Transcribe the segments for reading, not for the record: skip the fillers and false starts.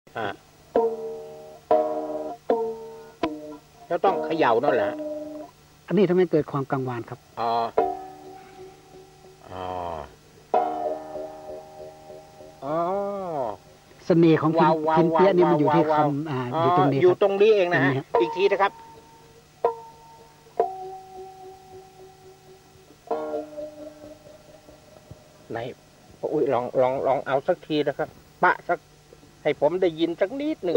แล้วต้องเขย่านั่นแหละอันนี้ทำให้เกิดความกังวานครับเสน่ห์ของพินเปี๊ยะนี่มันอยู่ที่คำอยู่ตรงนี้อยู่ตรงนี้เองนะฮะอีกทีนะครับไหนอุ้ยลองเอาสักทีนะครับปะสักให้ผมได้ยินสักนิดหนึ่ง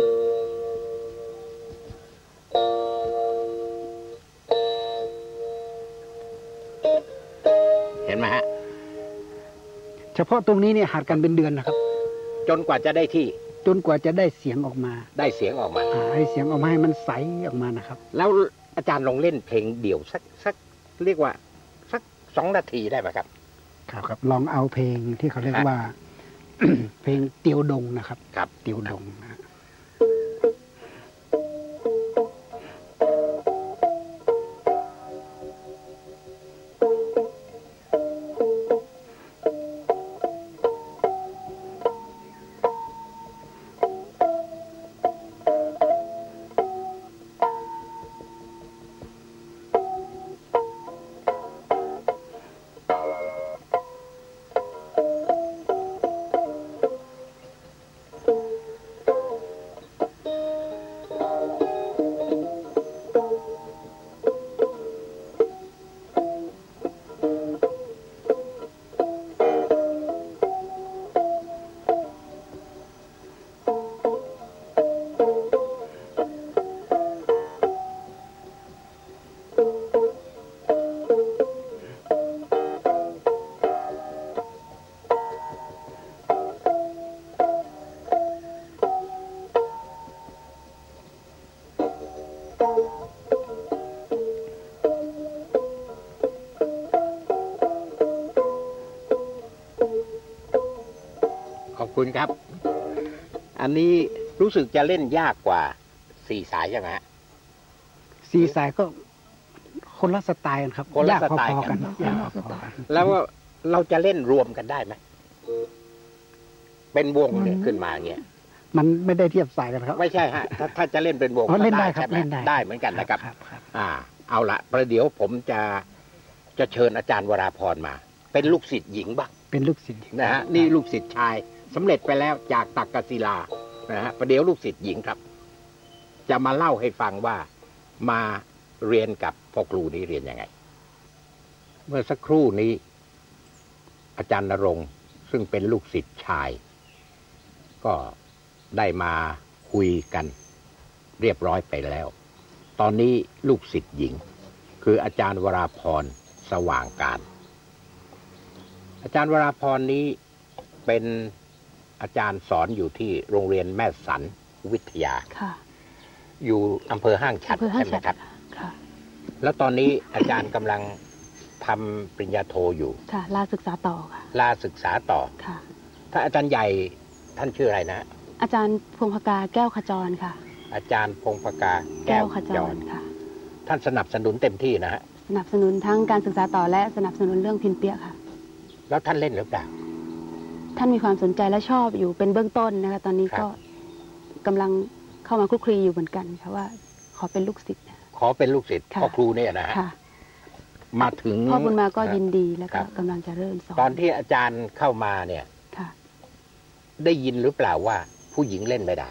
เห็นไหมฮะเฉพาะตรงนี้เนี่ยหัดกันเป็นเดือนนะครับจนกว่าจะได้ที่จนกว่าจะได้เสียงออกมาได้เสียงออกมาให้เสียงออกมาให้มันใสออกมานะครับแล้วอาจารย์ลองเล่นเพลงเดี่ยวสักเรียกว่าสัก2 นาทีได้ไหมครับครับลองเอาเพลงที่เขาเรียกว่า เพลงเตียวดงนะครับครับเตียวดงนะขอบคุณครับอันนี้รู้สึกจะเล่นยากกว่า4 สายใช่ไหมฮะ 4 สายก็คนละสไตล์กันครับยากพอๆกันแล้วเราจะเล่นรวมกันได้ไหมเป็นวงเนี่ยขึ้นมาเงี้ยมันไม่ได้เทียบสายกันครับไม่ใช่ฮะถ้าจะเล่นเป็นวงเล่นได้ครับเล่นได้เหมือนกันนะครับเอาละประเดี๋ยวผมจะเชิญอาจารย์วราพรมาเป็นลูกศิษย์หญิงบ้างเป็นลูกศิษย์นะฮะนี่ลูกศิษย์ชายสำเร็จไปแล้วจากตักกศิลานะฮะประเดี๋ยวลูกศิษย์หญิงครับจะมาเล่าให้ฟังว่ามาเรียนกับพ่อครูนี้เรียนยังไงเมื่อสักครู่นี้อาจารย์ณรงค์ซึ่งเป็นลูกศิษย์ชายก็ได้มาคุยกันเรียบร้อยไปแล้วตอนนี้ลูกศิษย์หญิงคืออาจารย์วราพรสว่างการอาจารย์วราพรนี้เป็นอาจารย์สอนอยู่ที่โรงเรียนแม่สันวิทยาอยู่อำเภอห้างฉัตรใช่ไหมครับแล้วตอนนี้อาจารย์กำลังทำปริญญาโทอยู่ค่ะลาศึกษาต่อค่ะลาศึกษาต่อค่ะถ้าอาจารย์ใหญ่ท่านชื่ออะไรนะอาจารย์พงภกาแก้วขจรค่ะอาจารย์พงภกาแก้วขจรค่ะท่านสนับสนุนเต็มที่นะฮะสนับสนุนทั้งการศึกษาต่อและสนับสนุนเรื่องพินเปี๊ยะค่ะแล้วท่านเล่นหรือเปล่าท่านมีความสนใจและชอบอยู่เป็นเบื้องต้นนะคะตอนนี้ก็กำลังเข้ามาคลุกคลีอยู่เหมือนกันค่ะว่าขอเป็นลูกศิษย์ขอเป็นลูกศิษย์พ่อครูเนี่ยนะฮะมาถึงพ่อบุญมาก็ยินดีแล้วก็กำลังจะเริ่มสอนตอนที่อาจารย์เข้ามาเนี่ยได้ยินหรือเปล่าว่าผู้หญิงเล่นไม่ได้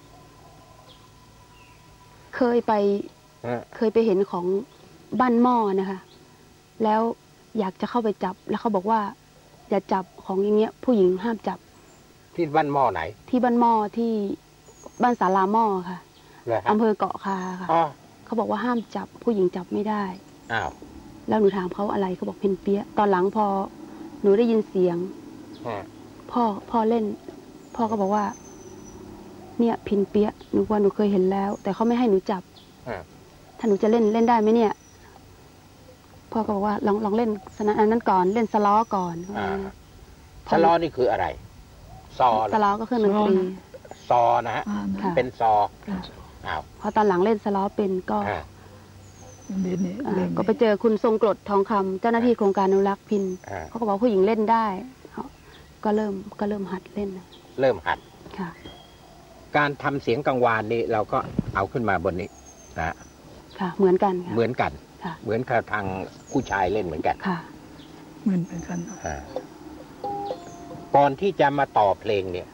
เคยไปเห็นของบ้านหม้อนะคะแล้วอยากจะเข้าไปจับแล้วเขาบอกว่าอย่าจับของอย่างเงี้ยผู้หญิงห้ามจับที่บ้านหม้อไหนที่บ้านหม้อที่บ้านศาลาหม้อค่ะอำเภอเกาะคาค่ะเขาบอกว่าห้ามจับผู้หญิงจับไม่ได้อ้าวแล้วหนูถามเขาอะไรเขาบอกพินเปี๊ยะตอนหลังพอหนูได้ยินเสียงพ่อเล่นพ่อก็บอกว่าเนี่ยพินเปี๊ยะหนูว่าหนูเคยเห็นแล้วแต่เขาไม่ให้หนูจับถ้าหนูจะเล่นได้ไหมเนี่ยพ่อก็บอกว่าลองเล่นอันนั้นก่อนเล่นสล้อก่อนสล้อนี่คืออะไรซอสล้อก็คือดนตรีซอนะฮะเป็นซอพอตอนหลังเล่นสล้อเป็นก็ไปเจอคุณทรงกรดทองคำเจ้าหน้าที่โครงการอนุรักษ์พินเขาก็บอกผู้หญิงเล่นได้ก็เริ่มหัดเล่นเริ่มหัดค่ะการทำเสียงกังวานนี่เราก็เอาขึ้นมาบนนี้นะค่ะ เหมือนกันค่ะเหมือนกันค่ะเหมือนกับทางผู้ชายเล่นเหมือนกันค่ะเหมือนกันก่อนที่จะมาต่อเพลงเนี่ย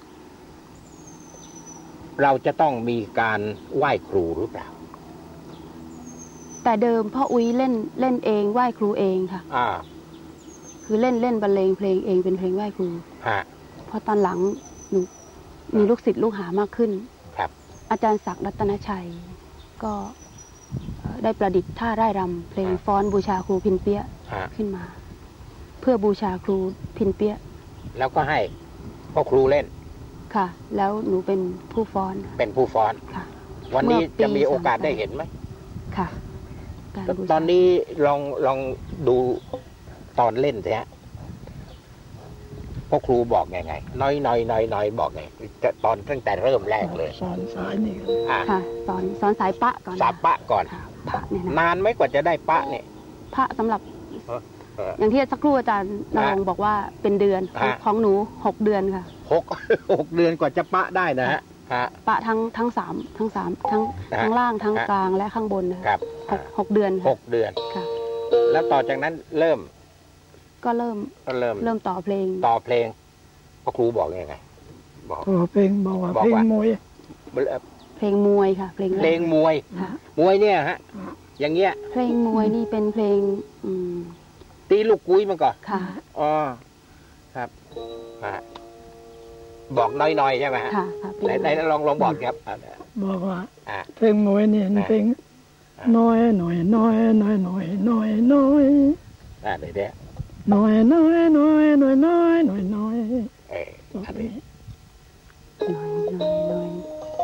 เราจะต้องมีการไหว้ครูหรือเปล่าแต่เดิมพ่ออุ้ยเล่นเองไหว้ครูเองค่ะอ่าคือเล่นบรรเลงเพลงเองเป็นเพลงไหว้ครูฮะพอตอนหลังหนูมีลูกศิษย์ลูกหามากขึ้นครับอาจารย์ศักดิ์รัตนชัย ก็ได้ประดิษฐ์ท่าร่ายรำเพลงฟ้อนบูชาครูพินเปี้ยฮะขึ้นมา เพื่อบูชาครูพินเปี้ยแล้วก็ให้พ่อครูเล่นค่ะ แล้วหนูเป็นผู้ฟ้อนเป็นผู้ฟ้อนค่ะวันนี้เมื่อปีจะมีโอกาสได้เห็นไหมค่ะการบูชาตอนนี้ลองดูตอนเล่นสิฮะพ่อครูบอกไงน้อยบอกไงตอนตั้งแต่เริ่มแรกเลยสอนสายนี่อ่ะค่ะสอนสายปะก่อนสาปะก่อนค่ะพระเนี่ยนะนานไหมกว่าจะได้ปะเนี่ยพระสำหรับเอออย่างที่สักครู่อาจารย์นรงค์บอกว่าเป็นเดือนฮะของหนู6 เดือนค่ะหกเดือนกว่าจะปะได้นะฮะปะทั้งสามทั้งล่างทั้งกลางและข้างบนนะครับ หกเดือนหกเดือนค่ะแล้วต่อจากนั้นเริ่มก็เริ่มต่อเพลงต่อเพลงพ่อครูบอกยังไง บอกเพลงบอกว่าบอกเพลงว่ามวยเพลงมวยค่ะ เพลงแรกเพลงมวยค่ะมวยเนี่ยฮะ อย่างเงี้ยเพลงมวยนี่เป็นเพลงตีลูกกุ้ยมันก่อนค่ะอ๋อครับฮะบอกน้อยๆใช่ไหมฮะค่ะค่ะเพลงไหนลองบอกครับบอกว่าอ่ะเพลงมวยเนี่ยเพลงน้อยน้อยน้อยน้อยน้อยน้อยน้อยเดี๋ยวเดี๋ยวน้อยน้อยน้อยน้อยน้อยน้อยน้อยอันนี้น้อย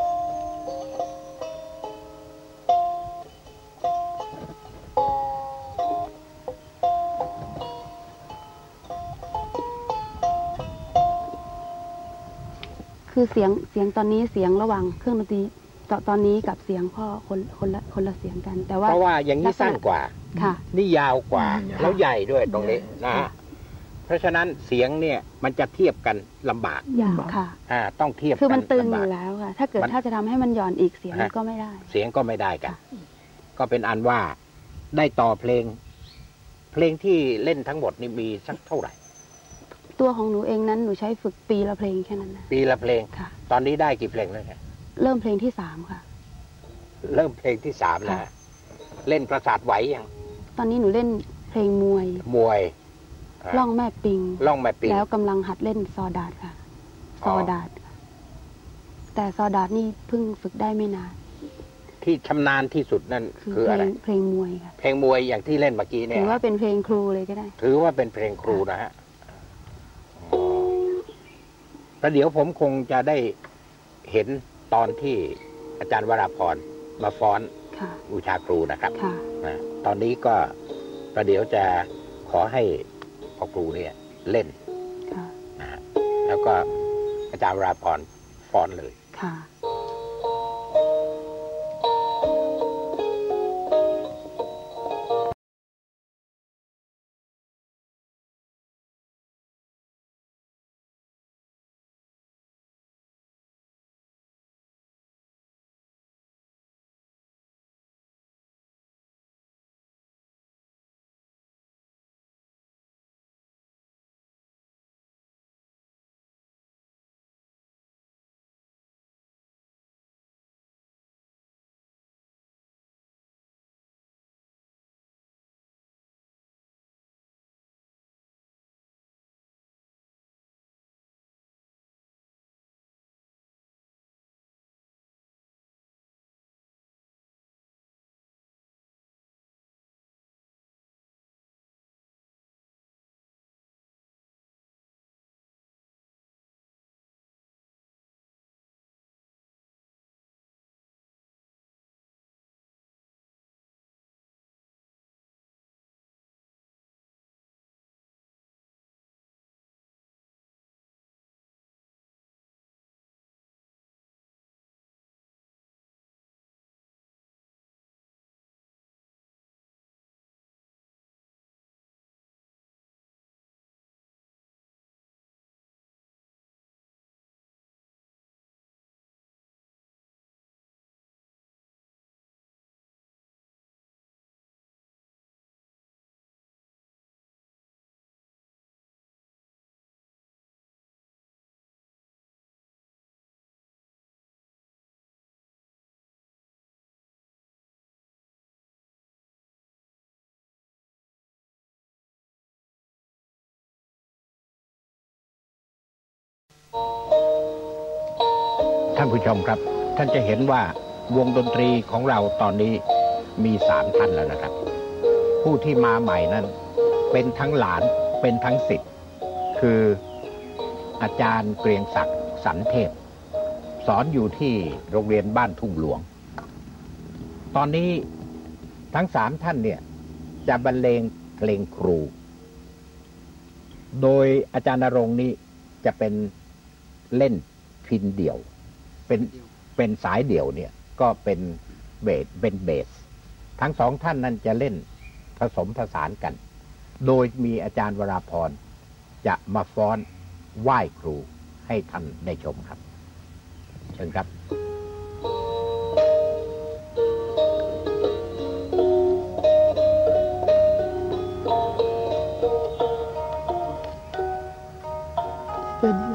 คือเสียงตอนนี้เสียงระหว่างเครื่องดนตรีตอนนี้กับเสียงพ่อคนละเสียงกัน แต่ว่าเพราะว่าอย่างนี้สั้นกว่าค่ะนี่ยาวกว่า แล้วใหญ่ด้วยตรงนี้นะฮะเพราะฉะนั้นเสียงเนี่ยมันจะเทียบกันลำบากยาวค่ะต้องเทียบคือมันตึงลำอบากยู่แล้วค่ะ ถ้าเกิดมันถ้าจะทำให้มันหย่อนอีกเสียงฮะก็ไม่ได้เสียงก็ไม่ได้กันค่ะก็เป็นอันว่าได้ต่อเพลง เพลงที่เล่นทั้งหมดนี่มีสักเท่าไหร่ตัวของหนูเองนั้นหนูใช้ฝึกปีละเพลงแค่นั้นนะปีละเพลงค่ะตอนนี้ได้กี่เพลงแล้วเนี่ยเริ่มเพลงที่3ค่ะเริ่มเพลงที่3แล้วค่ะเล่นประสาทไหวยังตอนนี้หนูเล่นเพลงมวยมวยาล่องแม่ปิงล่องแม่ปิงแล้วกำลังหัดเล่นซอดาดค่ะอ๋ซออดาดค่ะแต่ซอดาดนี่เพิ่งฝึกได้ไม่นานที่ชำนาญที่สุดนั่นคือคืออะไรเพลงมวยค่ะเพลงมวยอย่างที่เล่นเมื่อกี้เนี่ถืยอว่าเป็นเพลงครูเลยก็ได้ถือว่าเป็นเพลงครูนะฮะแล้วเดี๋ยวผมคงจะได้เห็นตอนที่อาจารย์วราพรมาฟ้อนค่ะบูชาครูนะครับค่ะนะตอนนี้ก็ประเดี๋ยวจะขอให้พ่อครูเนี่ยเล่นค่ะนะฮะแล้วก็อาจารย์วราพรฟ้อนเลยค่ะท่านผู้ชมครับท่านจะเห็นว่าวงดนตรีของเราตอนนี้มี3 ท่านแล้วนะครับผู้ที่มาใหม่นั้นเป็นทั้งหลานเป็นทั้งศิษย์คืออาจารย์เกรียงศักดิ์สันเทพสอนอยู่ที่โรงเรียนบ้านทุ่งหลวงตอนนี้ทั้ง3 ท่านเนี่ยจะบรรเลงเพลงครูโดยอาจารย์ณรงค์นี้จะเป็นเล่นพิณเดี่ยวเป็นสายเดี่ยวเนี่ยก็เป็นเบสทั้ง2 ท่านนั้นจะเล่นผสมผสานกันโดยมีอาจารย์วราพรจะมาฟ้อนไหว้ครูให้ท่านได้ชมครับเชิญครับเป็นไง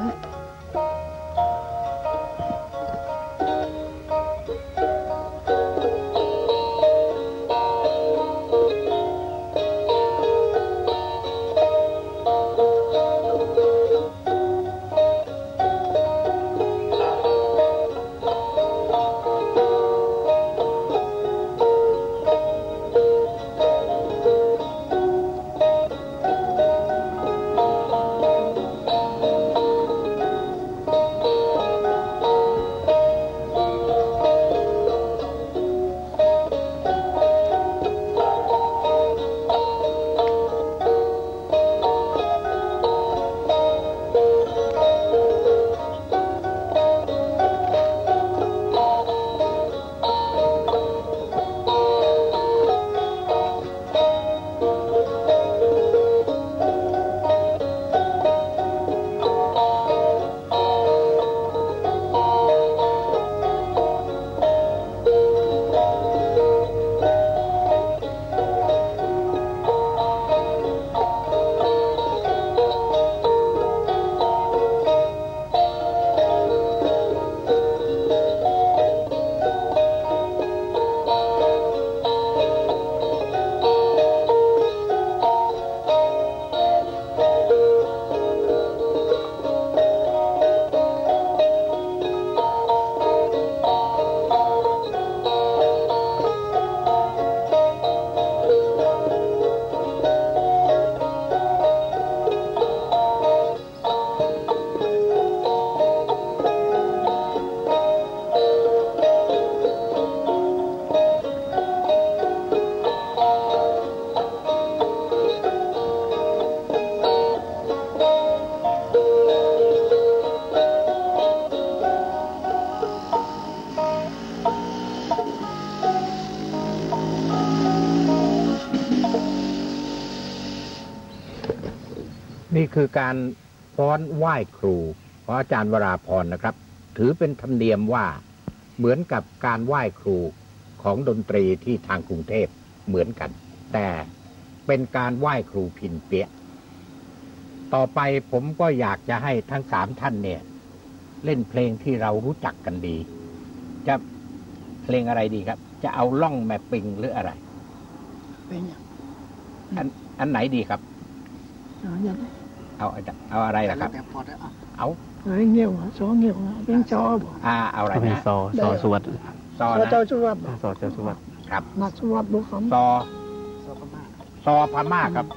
นี่คือการฟ้อนไหว้ครูของอาจารย์วราพรนะครับถือเป็นธรรมเนียมว่าเหมือนกับการไหว้ครูของดนตรีที่ทางกรุงเทพเหมือนกันแต่เป็นการไหว้ครูพิณเปี๊ยะต่อไปผมก็อยากจะให้ทั้ง3 ท่านเนี่ยเล่นเพลงที่เรารู้จักกันดีจะเพลงอะไรดีครับจะเอาล่องแม่ปิงหรืออะไรเป็นอย่างอันไหนดีครับอย่างเอาอะไรล่ะครับเอาเงี้ยวซอเงี้ยวเป็นซอบ่เอาอะไรนะซอสวัสดิ์ซอเจ้าสวัสดิ์ซอเจ้าสวัสดิ์ครับนักสวัสดิ์บุคคลซอพม่าครับ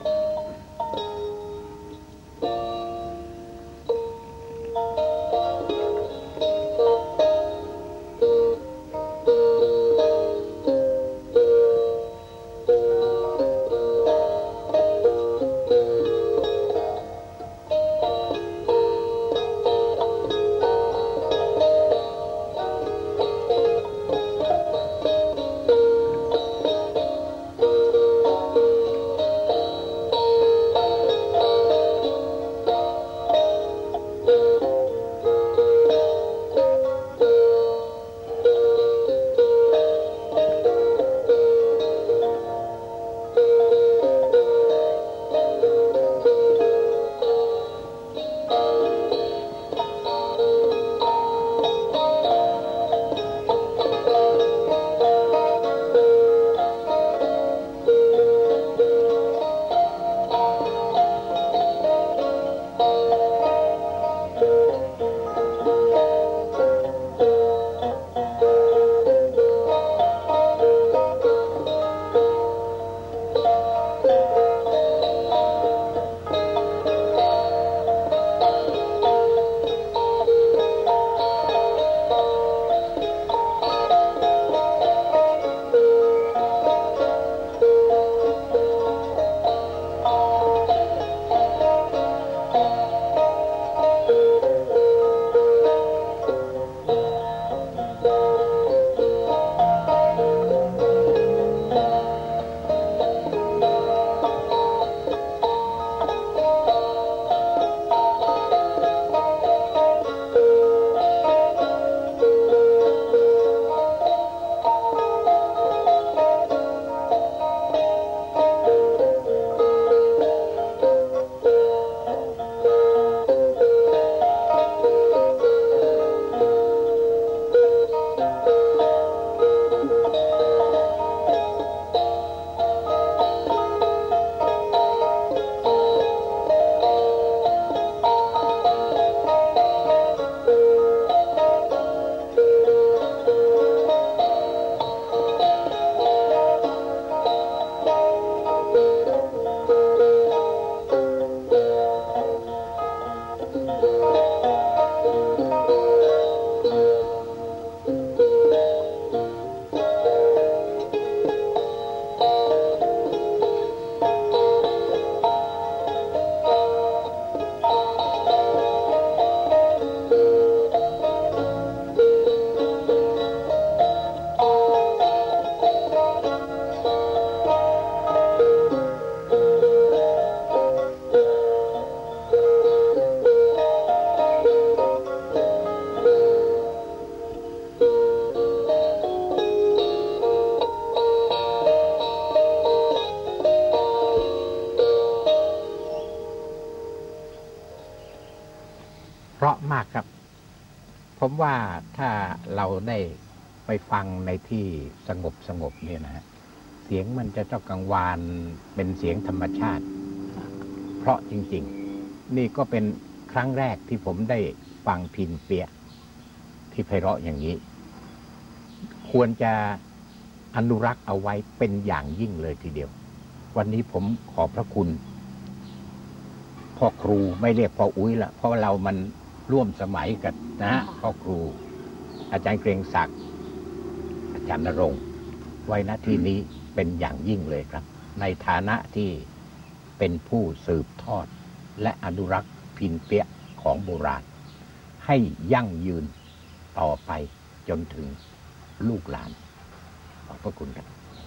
ากครับ ผมว่าถ้าเราได้ไปฟังในที่สงบเนี่ยนะฮะเสียงมันจะต้องกังวานเป็นเสียงธรรมชาติ เพราะจริงๆนี่ก็เป็นครั้งแรกที่ผมได้ฟังพินเปียะที่ไพเราะอย่างนี้ ควรจะอนุรักษ์เอาไว้เป็นอย่างยิ่งเลยทีเดียววันนี้ผมขอบพระคุณพ่อครูไม่เรียกพ่ออุ้ยละเพราะเรามันร่วมสมัยกันนะฮะพ่อครูอาจารย์เกรียงศักดิ์อาจารย์ณรงค์ไว้ณที่นี้เป็นอย่างยิ่งเลยครับในฐานะที่เป็นผู้สืบทอดและอนุรักษ์พินเปียะของโบราณให้ยั่งยืนต่อไปจนถึงลูกหลานขอบพระคุณครับ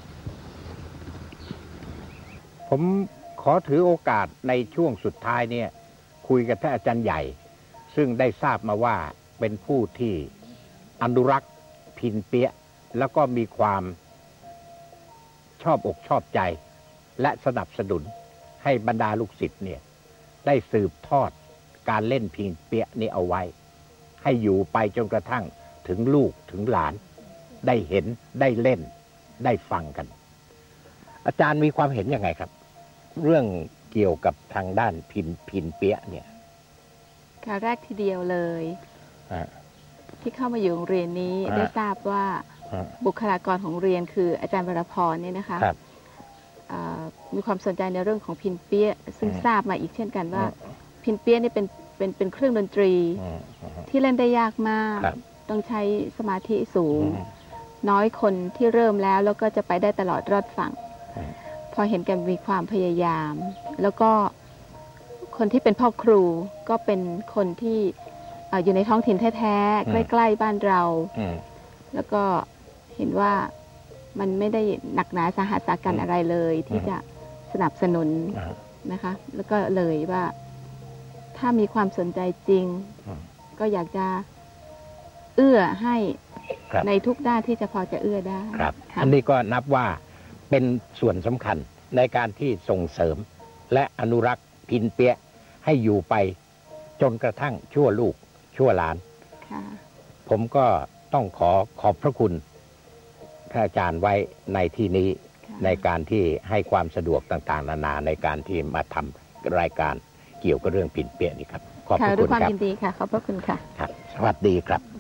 ผมขอถือโอกาสในช่วงสุดท้ายเนี่ยคุยกับท่านอาจารย์ใหญ่ซึ่งได้ทราบมาว่าเป็นผู้ที่อนุรักษ์พินเปียะแล้วก็มีความชอบอกชอบใจและสนับสนุนให้บรรดาลูกศิษย์เนี่ยได้สืบทอดการเล่นพินเปียะนี้เอาไว้ให้อยู่ไปจนกระทั่งถึงลูกถึงหลานได้เห็นได้เล่นได้ฟังกันอาจารย์มีความเห็นยังไงครับเรื่องเกี่ยวกับทางด้านพินเปียะเนี่ยค่ะแรกทีเดียวเลยที่เข้ามาอยู่โรงเรียนนี้ได้ทราบว่าบุคลากรของโรงเรียนคืออาจารย์วรพรเนี่ยนะคะมีความสนใจในเรื่องของพินเปียะซึ่งทราบมาอีกเช่นกันว่าพินเปียะนี่เป็นเครื่องดนตรีที่เล่นได้ยากมากต้องใช้สมาธิสูงน้อยคนที่เริ่มแล้วก็จะไปได้ตลอดรอดฝั่งพอเห็นแกมีความพยายามแล้วก็คนที่เป็นพ่อครูก็เป็นคนที่อยู่ในท้องถิ่นแท้ๆใกล้ๆบ้านเราแล้วก็เห็นว่ามันไม่ได้หนักหนาสาหัสสากันอะไรเลยที่จะสนับสนุนนะคะแล้วก็เลยว่าถ้ามีความสนใจจริงก็อยากจะเอื้อให้ในทุกด้านที่จะพอจะเอื้อได้ครับอันนี้ก็นับว่าเป็นส่วนสำคัญในการที่ส่งเสริมและอนุรักษ์พินเปียะให้อยู่ไปจนกระทั่งชั่วลูกชั่วหลานผมก็ต้องขอบพระคุณพระอาจารย์ไว้ในที่นี้ในการที่ให้ความสะดวกต่างๆนานาในการที่มาทำรายการเกี่ยวกับเรื่องพินเปียะนี่ครับขอบพระคุณครับด้วยความยินดีค่ะขอบพระคุณค่ะสวัสดีครับ